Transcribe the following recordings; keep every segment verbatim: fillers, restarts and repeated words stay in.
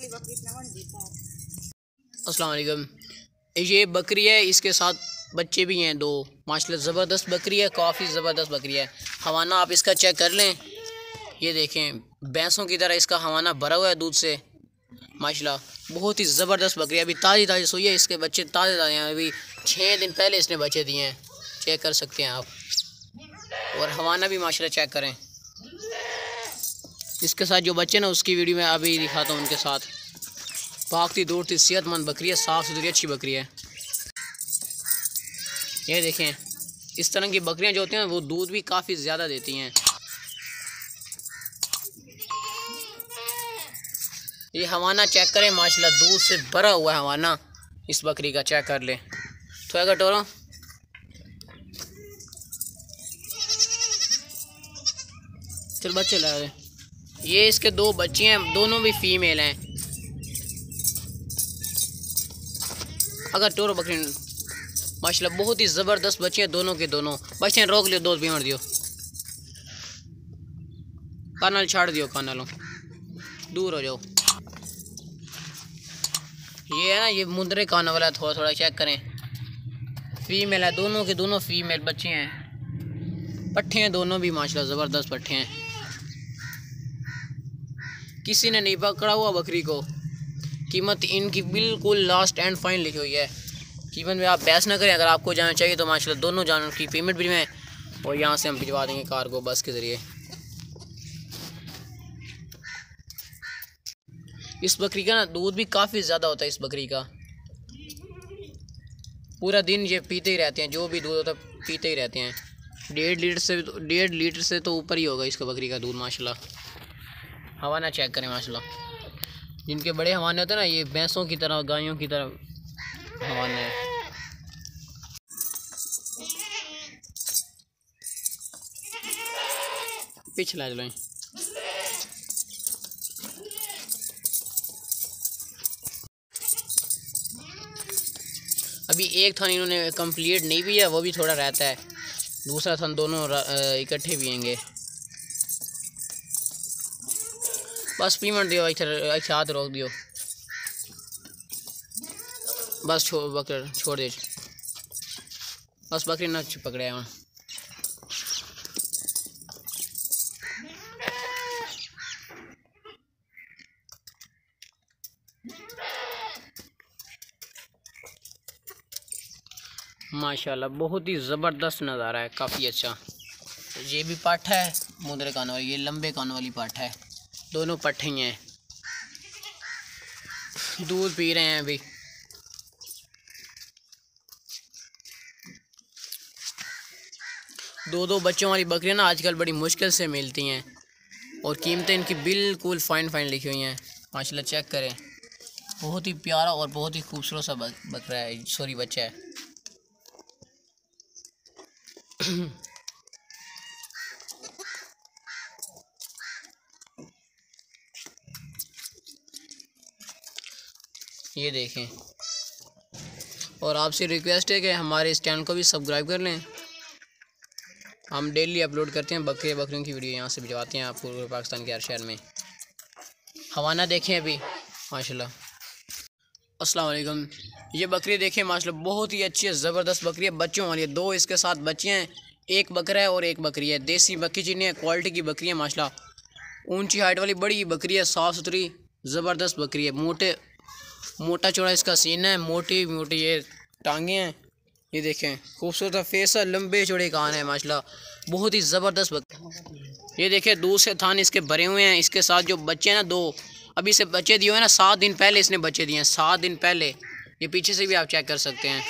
अस्सलाम वालेकुम। ये बकरी है, इसके साथ बच्चे भी हैं दो। माशाल्लाह ज़बरदस्त बकरी है, काफ़ी ज़बरदस्त बकरी है। हवाना आप इसका चेक कर लें, ये देखें भैंसों की तरह इसका हवाना भरा हुआ है दूध से। माशाल्लाह बहुत ही ज़बरदस्त बकरी है, अभी ताज़ी ताज़ी सोई है। इसके बच्चे ताज़े ताज़े हैं, अभी छः दिन पहले इसने बच्चे दिए हैं, चेक कर सकते हैं आप। और हवाना भी माशाल्लाह चेक करें। इसके साथ जो बच्चे ना उसकी वीडियो में अभी दिखाता हूँ उनके साथ। भागती दौड़ती सेहतमंद बकरी है, साफ़ सुथरी अच्छी बकरी है। ये देखें इस तरह की बकरियां जो होती हैं वो दूध भी काफ़ी ज़्यादा देती हैं। ये हवाना चेक करें, माशाल्लाह दूध से भरा हुआ है हवाना। इस बकरी का चेक कर ले थोड़ा कटोरा। चल बच्चे ला रहे, ये इसके दो बच्चे हैं, दोनों भी फीमेल हैं। अगर टोरो बकरी माशाल्लाह बहुत ही ज़बरदस्त बच्चे हैं दोनों के दोनों। बच्चे रोक लियो, दो बीमार दियो, कानल छाड़ दियो, कानलों दूर हो जाओ। ये है ना, ये मुंदरे कानों वाला, थोड़ा थोड़ा चेक करें। फीमेल है, दोनों के दोनों फीमेल बच्चे हैं। पट्ठे हैं दोनों भी माशाल्लाह ज़बरदस्त पट्ठे हैं। किसी ने नहीं पकड़ा हुआ बकरी को। कीमत इनकी बिल्कुल लास्ट एंड फाइन लिखी हुई है। कीमत में आप बहस ना करें। अगर आपको जाना चाहिए तो माशाल्लाह दोनों जानवर की पेमेंट भी में, और यहाँ से हम भिजवा देंगे कार्गो बस के ज़रिए। इस बकरी का ना दूध भी काफ़ी ज़्यादा होता है। इस बकरी का पूरा दिन ये पीते ही रहते हैं, जो भी दूध होता है पीते ही रहते हैं। डेढ़ लीटर से डेढ़ लीटर से तो ऊपर ही होगा इसका बकरी का दूध माशाल्लाह। हवाना चेक करें माशाल्लाह। जिनके बड़े हवाने होते हैं ना, ये भैंसों की तरह गायों की तरह हवाने हैं। पिछला चलो अभी एक थान इन्होंने कंप्लीट नहीं भी है, वो भी थोड़ा रहता है। दूसरा थान दोनों इकट्ठे पिएंगे। बस पेमेंट दियो, अच्छा हाथ रोक दियो, बस छोड़ बकर छोड़ दे, बस बकरी ना पकड़े हैं। माशाल्लाह बहुत ही ज़बरदस्त नज़ारा है, काफ़ी अच्छा। ये भी पाठा है मुंदरे कानों वाली, ये लंबे कानों वाली पाठा है। दोनों पट्ठे हैं, दूध पी रहे हैं अभी। दो दो बच्चों वाली बकरियां ना आजकल बड़ी मुश्किल से मिलती हैं, और कीमतें इनकी बिल्कुल फाइन फाइन लिखी हुई हैं। माशाल्लाह चेक करें, बहुत ही प्यारा और बहुत ही खूबसूरत सा बकरा है, सॉरी बच्चा है। ये देखें, और आपसे रिक्वेस्ट है कि हमारे इस चैनल को भी सब्सक्राइब कर लें। हम डेली अपलोड करते हैं बकरी बकरियों की वीडियो, यहाँ से भिजवाते हैं आपको पूरे पाकिस्तान के हर शहर में। हवाना देखें अभी माशाल्लाह। अस्सलाम वालेकुम। ये बकरी देखें माशाल्लाह बहुत ही अच्छी है, ज़बरदस्त बकरी है, बच्चों वाली है। दो इसके साथ बच्चे हैं, एक बकरा है और एक बकरी है। देसी बकरी चीनी है, क्वालिटी की बकरी है माशाल्लाह। ऊंची हाइट वाली बड़ी बकरी है, साफ़ सुथरी ज़बरदस्त बकरी है। मोटे मोटा चौड़ा इसका सीना है, मोटी मोटी ये टांगे हैं। ये देखें खूबसूरत फेस है, लंबे चौड़े कान है माशाल्लाह, बहुत ही ज़बरदस्त बकरी। ये देखें दूसरे थान इसके भरे हुए हैं। इसके साथ जो बच्चे हैं ना, दो अभी से बच्चे दिए हुए हैं ना, सात दिन पहले इसने बच्चे दिए हैं, सात दिन पहले। ये पीछे से भी आप चेक कर सकते हैं।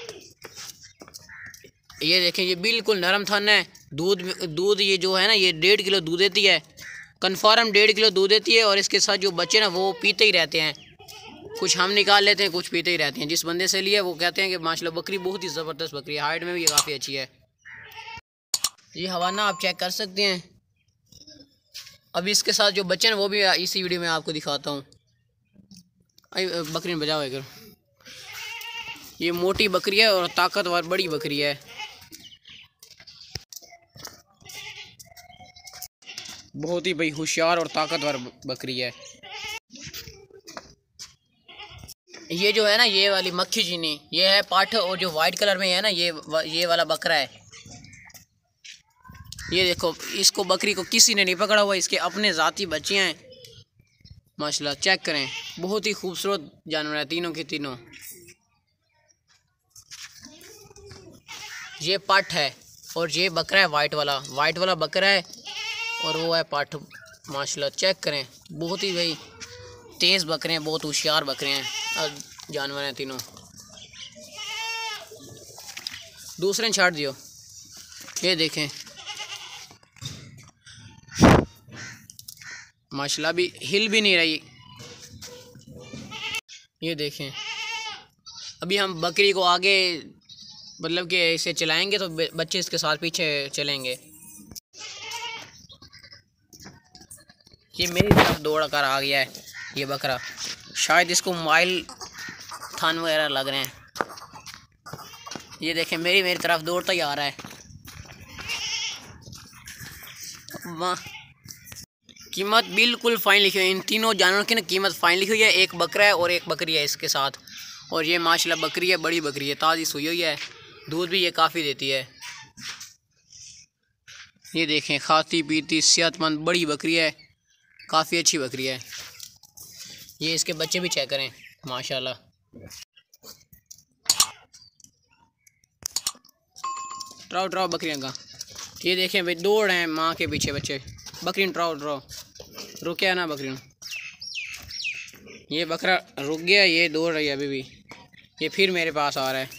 ये देखें ये बिल्कुल नरम थान है। दूध दूध ये जो है ना, ये डेढ़ किलो दूध देती है, कन्फर्म डेढ़ किलो दूध देती है। और इसके साथ जो बच्चे ना वो पीते ही रहते हैं, कुछ हम निकाल लेते हैं, कुछ पीते ही रहते हैं। जिस बंदे से लिए वो कहते हैं कि माशाल्लाह बकरी बहुत ही ज़बरदस्त बकरी है, हाइट में भी ये काफ़ी अच्छी है। ये हवाना आप चेक कर सकते हैं। अभी इसके साथ जो बच्चे हैं वो भी इसी वीडियो में आपको दिखाता हूँ। बकरी बजाओ कर, ये मोटी बकरी है और ताकतवर बड़ी बकरी है। बहुत ही भाई होशियार और ताकतवर बकरी है। ये जो है ना, ये वाली मक्खी चीनी ये है पाठ, और जो वाइट कलर में है ना, ये ये वाला बकरा है। ये देखो, इसको बकरी को किसी ने नहीं पकड़ा हुआ, इसके अपने ज़ाती बच्चे हैं माशाल्लाह। चेक करें, बहुत ही खूबसूरत जानवर है तीनों के तीनों। ये पाठ है और ये बकरा है वाइट वाला, वाइट वाला बकरा है और वो है पाठ माशाल्लाह। चेक करें, बहुत ही भाई तेज़ बकरे हैं, बहुत होशियार बकरे हैं, जानवर हैं तीनों। दूसरे छाट दियो, ये देखें माशाल्लाह, अभी हिल भी नहीं रही। ये देखें, अभी हम बकरी को आगे मतलब कि इसे चलाएंगे तो बच्चे इसके साथ पीछे चलेंगे। ये मेरी तरफ दौड़ कर आ गया है ये बकरा, शायद इसको मोबाइल थान वगैरह लग रहे हैं। ये देखें, मेरी मेरी तरफ दौड़ता ही आ रहा है। वाह, कीमत बिल्कुल फ़ाइन लिखी हुई है, इन तीनों जानवरों की ना कीमत फ़ाइन लिखी हुई है। एक बकरा है और एक बकरी है इसके साथ, और ये माशाल्लाह बकरी है, बड़ी बकरी है, ताज़ी सुई हुई है, दूध भी ये काफ़ी देती है। ये देखें, खाती पीती सेहतमंद बड़ी बकरी है, काफ़ी अच्छी बकरी है। ये इसके बच्चे भी चेक करें माशाल्लाह। ट्राओ ट्राओ बकरियाँ का, ये देखें भाई दौड़ हैं माँ के पीछे बच्चे। बकरी ट्राओ ट्राओ, रुके ना बकरी, ये बकरा रुक गया, ये दौड़ रही है अभी भी, ये फिर मेरे पास आ रहा है।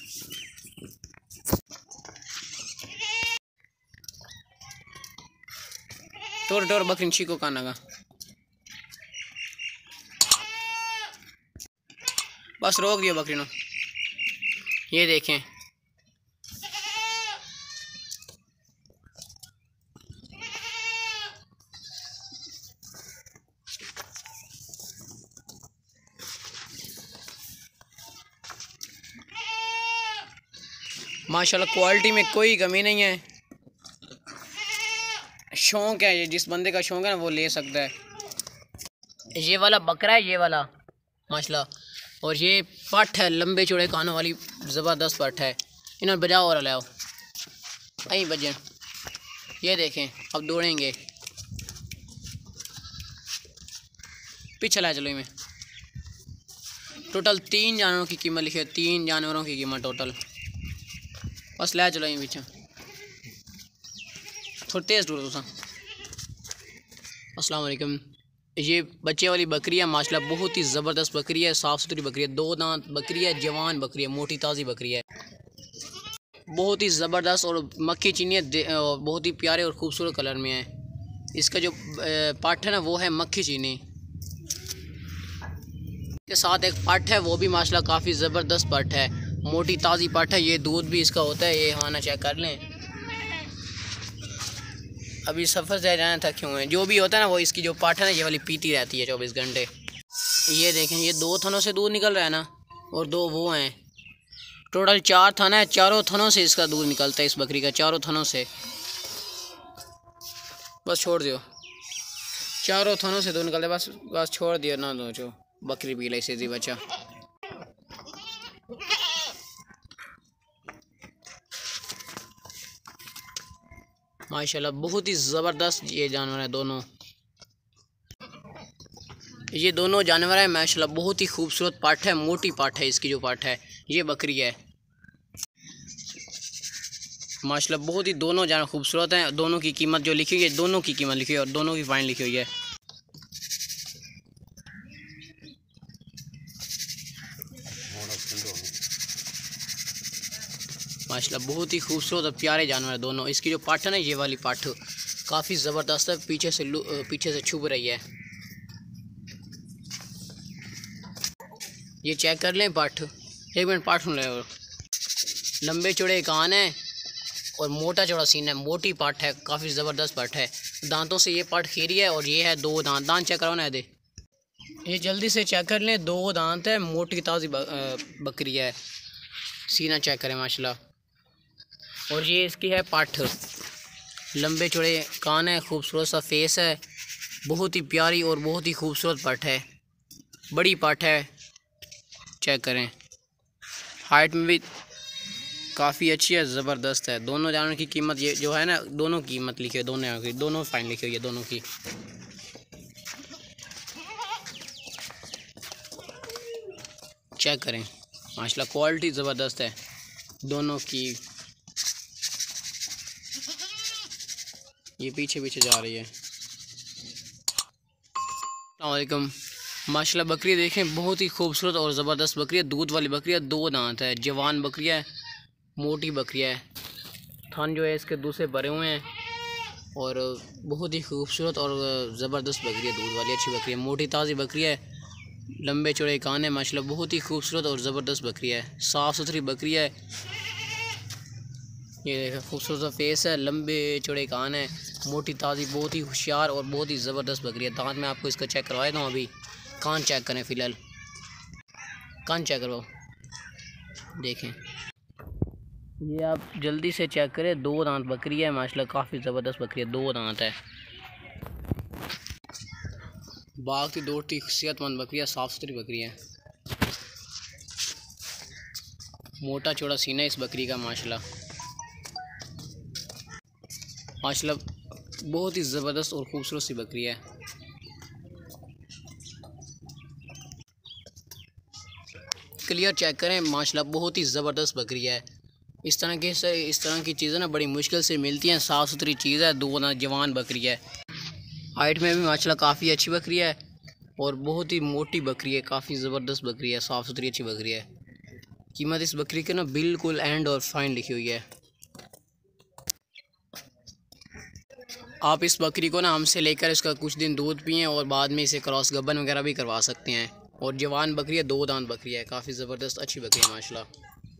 टोर टोर बकरी चीको काना का, बस रोक दिया बकरी ने। ये देखें, माशाल्लाह क्वालिटी में कोई कमी नहीं है। शौक़ है, ये जिस बंदे का शौक़ है ना वो ले सकता है। ये वाला बकरा है, ये वाला माशाल्लाह, और ये पट है लंबे चौड़े कानों वाली, ज़बरदस्त पट है। इन्होंने बजाओ और लाओ आई बजन। ये देखें, अब दौड़ेंगे, पीछे लाए चलो। इनमें टोटल तीन जानवरों की कीमत लिखी है, तीन जानवरों की कीमत टोटल, बस लै चलो ये पीछे थोड़ी तेज़ दूर तुसा। अस्सलाम वालेकुम। ये बच्चे वाली बकरी है माशाल्लाह, बहुत ही ज़बरदस्त बकरी है, साफ़ सुथरी बकरी है, दो दांत बकरी है, जवान बकरी है, मोटी ताज़ी बकरी है, बहुत ही ज़बरदस्त और मक्खी चीनी है, बहुत ही प्यारे और ख़ूबसूरत कलर में है। इसका जो पाठ है ना वो है मक्खी चीनी के साथ एक पाठ है, वो भी माशाल्लाह काफ़ी ज़बरदस्त पाठ है, मोटी ताज़ी पाठ है। ये दूध भी इसका होता है, ये खाना चेक कर लें। अभी सफ़र से जाना था क्यों है, जो भी होता है ना वो इसकी जो पाठ है ना ये वाली पीती रहती है चौबीस घंटे। ये देखें, ये दो थनों से दूध निकल रहा है ना, और दो वो हैं, टोटल चार थना है, चारों थनों से इसका दूध निकलता है, इस बकरी का चारों थनों से। बस छोड़ दियो, चारों थनों से दूध निकलता है, बस बस छोड़ दियो ना, दो जो बकरी पी लाई सीधी बच्चा। माशाल्लाह बहुत ही ज़बरदस्त ये जानवर है दोनों, ये दोनों जानवर हैं माशाल्लाह, बहुत ही खूबसूरत पाठ है, मोटी पाठ है इसकी जो पाठ है। ये बकरी है माशाल्लाह, बहुत ही दोनों जानवर खूबसूरत हैं। दोनों की कीमत जो लिखी हुई है, दोनों की कीमत लिखी हुई है और दोनों की फाइन लिखी हुई है। माशाल्लाह बहुत ही खूबसूरत और प्यारे जानवर है दोनों। इसकी जो पाठ है ना ये वाली पाठ काफ़ी ज़बरदस्त है, पीछे से पीछे से छुप रही है। ये चेक कर लें पाठ, एक मिनट पाठ सुन ले। और लंबे चौड़े कान है और मोटा चौड़ा सीन है, मोटी पाठ है, काफ़ी ज़बरदस्त पाठ है। दांतों से ये पाठ खीरी है और ये है दो दांत, दांत चेक करो ना दे, ये जल्दी से चेक कर लें, दो दांत है, मोटी ताज़ी बकरी है। सीना चेक करें माशाल्लाह। और ये इसकी है पाठ, लंबे चौड़े कान है, खूबसूरत सा फेस है, बहुत ही प्यारी और बहुत ही खूबसूरत पाठ है, बड़ी पाठ है। चेक करें, हाइट में भी काफ़ी अच्छी है, ज़बरदस्त है। दोनों जानवर की कीमत ये जो है ना, दोनों कीमत लिखी है, दोनों की दोनों फाइन लिखी हुई है दोनों की। चेक करें माशाल्लाह, क्वालिटी ज़बरदस्त है दोनों की। ये पीछे पीछे जा रही है। अस्सलाम वालेकुम। माशाल्लाह बकरी देखें, बहुत ही खूबसूरत और ज़बरदस्त बकरी है। दूध वाली बकरी है, दो दांत है, जवान बकरी है, मोटी बकरी है। थान जो है इसके दूसरे भरे हुए हैं और बहुत ही खूबसूरत और ज़बरदस्त बकरी है, दूध वाली अच्छी बकरी है, मोटी ताज़ी बकरी है, लंबे चौड़े कान है माशाल्लाह, बहुत ही खूबसूरत और ज़बरदस्त बकरी है, साफ़ सुथरी बकरी है। ये देखो खूबसूरत फेस है, लंबे चौड़े कान है, मोटी ताज़ी, बहुत ही होशियार और बहुत ही ज़बरदस्त बकरी है। दांत में आपको इसका चेक करवाया था अभी। कान चेक करें, फ़िलहाल कान चेक करवाओ, देखें ये आप जल्दी से चेक करें। दो दांत बकरी है माशाल्लाह, काफ़ी ज़बरदस्त बकरी है, दो दांत है, भागती दौड़ती सेहतमंद बकरी है, साफ़ सुथरी बकरी है, मोटा चौड़ा सीना है इस बकरी का माशाल्लाह। माशाल्लाह बहुत ही ज़बरदस्त और ख़ूबसूरत सी बकरी है। क्लियर चेक करें माशाल्लाह, बहुत ही ज़बरदस्त बकरी है। इस तरह के इस तरह की चीज़ें ना बड़ी मुश्किल से मिलती हैं, साफ़ सुथरी चीज़ है, दो ना जवान बकरी है, हाइट में भी माशाल्लाह काफ़ी अच्छी बकरी है और बहुत ही मोटी बकरी है, काफ़ी ज़बरदस्त बकरी है, साफ़ सुथरी अच्छी बकरी है। कीमत इस बकरी के ना बिल्कुल एंड और फाइन लिखी हुई है। आप इस बकरी को ना हमसे लेकर इसका कुछ दिन दूध पिएँ और बाद में इसे क्रॉस गब्बन वगैरह भी करवा सकते हैं। और जवान बकरी है, दो दांत बकरी है, काफ़ी ज़बरदस्त अच्छी बकरी है माशाल्लाह।